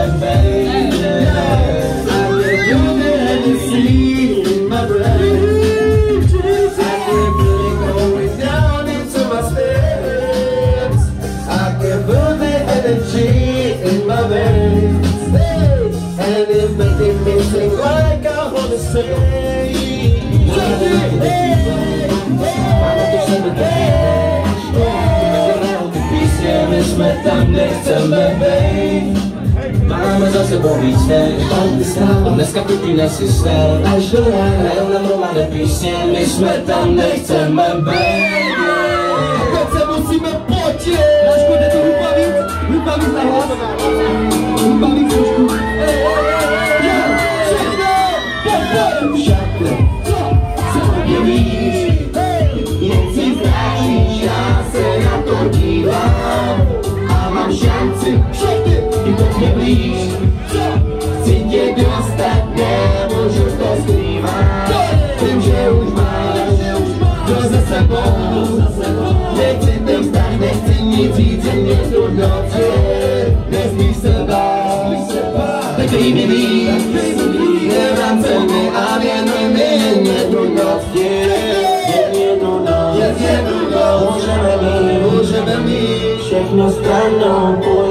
my baby. I can feel the Hennessy in my brain. I can feel it going down into my steps. I can feel the energy in my veins, and it's making me sing like I wanna sing. My tam nie chcemy być. Mamy za sobą liczne dneska kupi na system. Grają nam romane piśnie, myśmy tam nie chcemy być. Koce musimy pocieć. Na szkodę to rupawic na głos. Rupawic troszkę. Siadę, co nie widzisz? Więcej stracić, ja se na to dziwam. Siancy, i to nie bliż. Chcę nie dostać, nie możesz to skrywać. Tym się już masz, to za sobą. Nie chcę tym stać, nie chcę nic widzę, nie trudno cię. Nie zbliż se bać. Lepiej mi nie wracamy, a wiemy, nie trudno cię. Nie trudno, możemy mi. Všechno stranou